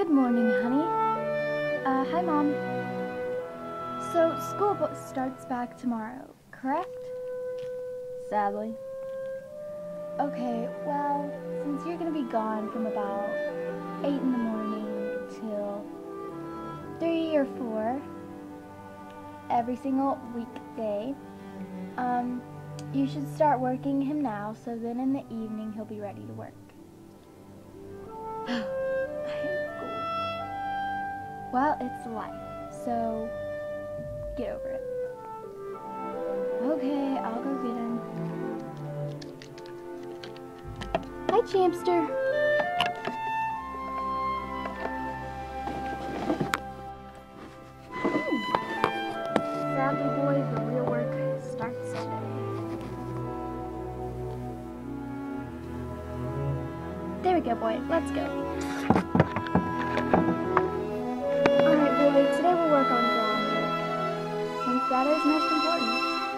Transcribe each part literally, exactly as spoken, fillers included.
Good morning, honey. Uh, hi, Mom. So, school bo- starts back tomorrow, correct? Sadly. Okay, well, since you're gonna be gone from about eight in the morning till three or four every single weekday, um, you should start working him now, so then in the evening he'll be ready to work. I hate school. Well, it's life, so get over it. Okay, I'll go get him. Hi, Champster. Sadly, boys, the real work starts today. There we go, boy. Let's go. Alright, boy. Today we'll work on groundwork, since that is most important.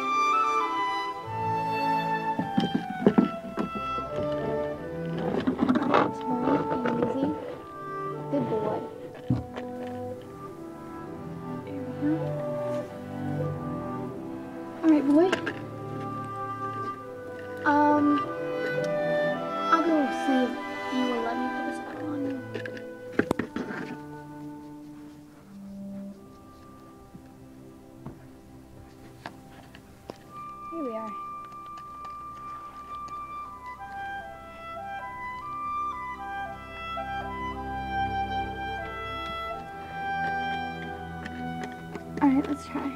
Alright, easy. Good boy. There we go. Alright, boy. Um, I'll go see if you will let me put this back on. Here we are. Alright, let's try.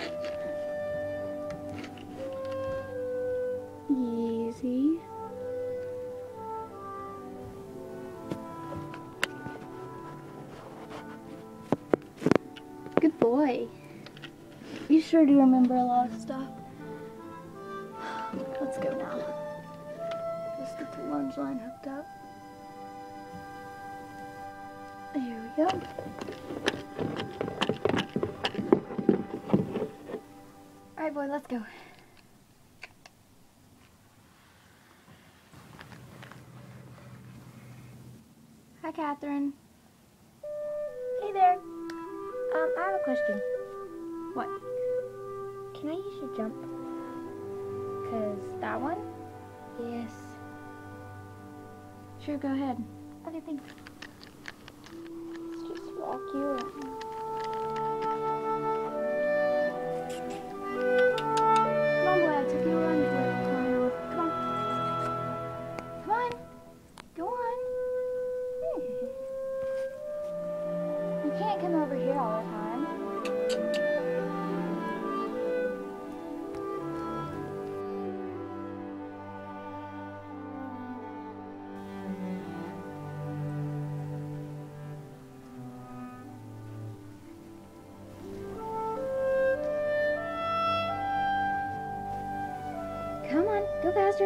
Easy. Good boy. You sure do remember a lot of stuff. Let's go now. Just get the lunge line hooked up. There we go. Alright, boy, let's go. Hi, Catherine. Hey there. Um, I have a question. What? Can I use your jump? Cause that one? Yes. Sure, go ahead. Okay, thanks. Let's just walk you around. Come on, boy, I took you a run for it. Come on. Come on. Come on. Go on. You can't come over here all the time. Come on, go faster.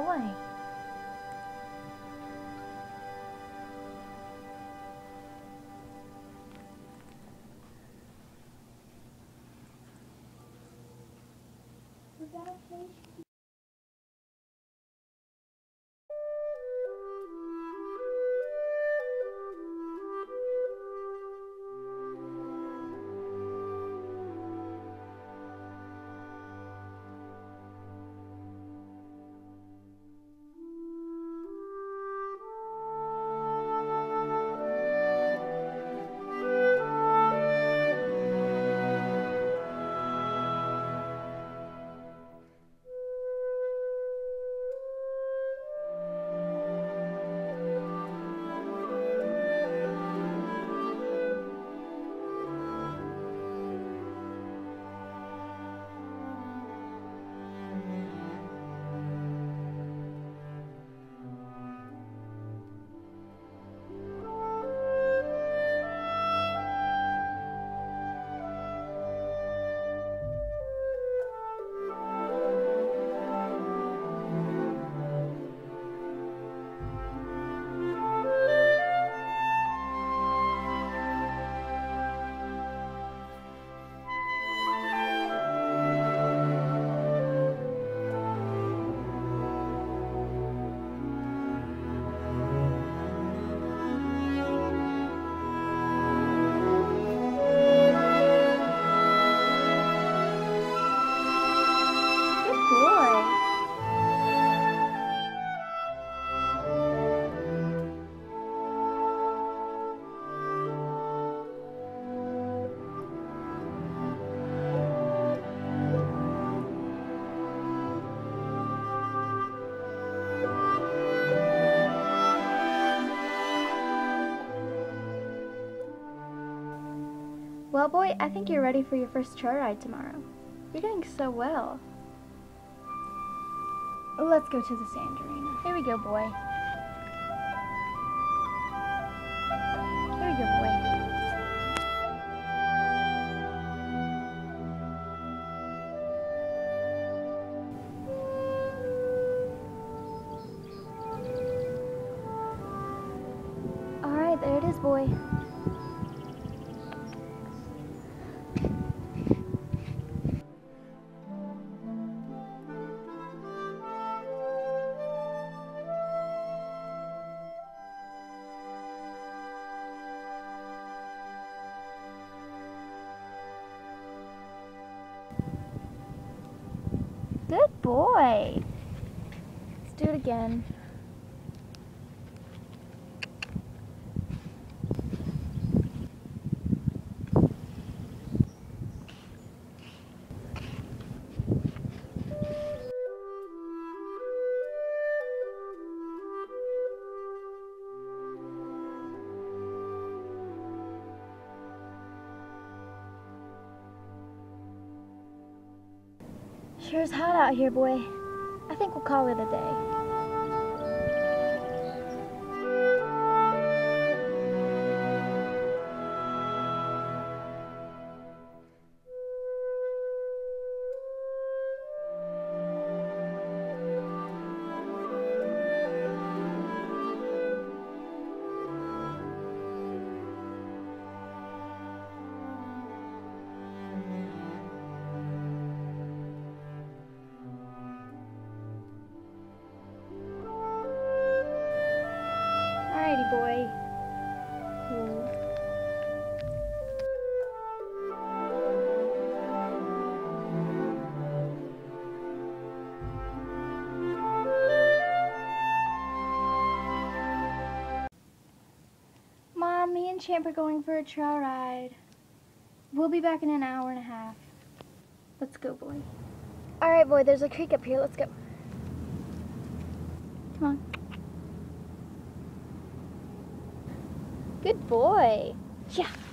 boy. Well, boy, I think you're ready for your first trail ride tomorrow. You're doing so well. Let's go to the sand arena. Here we go, boy. Here we go, boy. All right, there it is, boy. Good boy. Let's do it again. Sure is hot out here, boy. I think we'll call it a day. Alrighty, boy. Ooh. Mom, me and Champ are going for a trail ride. We'll be back in an hour and a half. Let's go, boy. Alright, boy, there's a creek up here. Let's go. Come on. Good boy. Yeah.